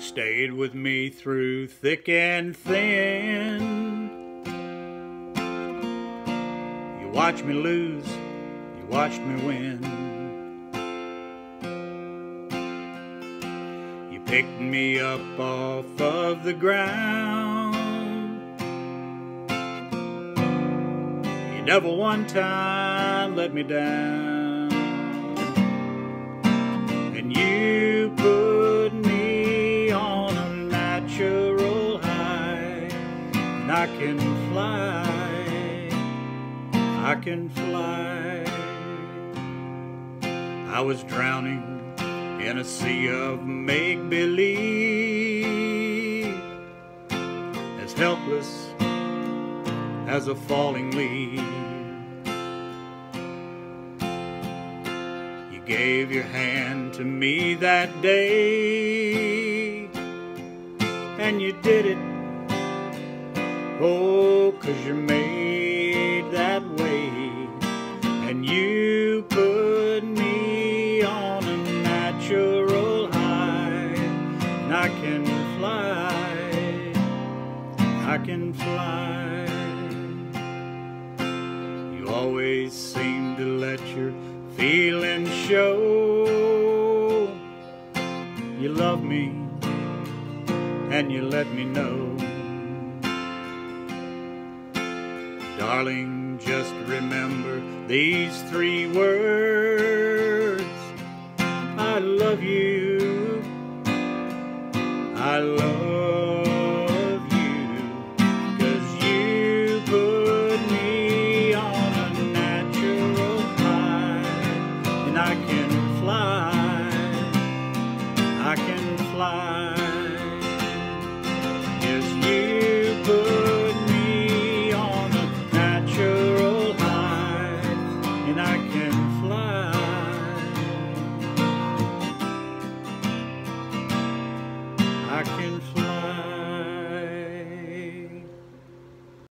stayed with me through thick and thin. You watched me lose, you watched me win. You picked me up off of the ground. You never one time let me down. And you put me on a natural high. And I can fly, I can fly. I was drowning in a sea of make-believe, as helpless as a falling leaf. You gave your hand to me that day, and you did it, oh, 'cause you're made that way. And you put me on a natural high, and I can fly, I can fly. You always seem to let your feelings show. You love me, and you let me know. Darling, just remember these 3 words. I love you, I love you, 'cause you put me on a natural high, and I can fly, I can fly. Yes, you put me on a natural high, and I can fly, I can fly.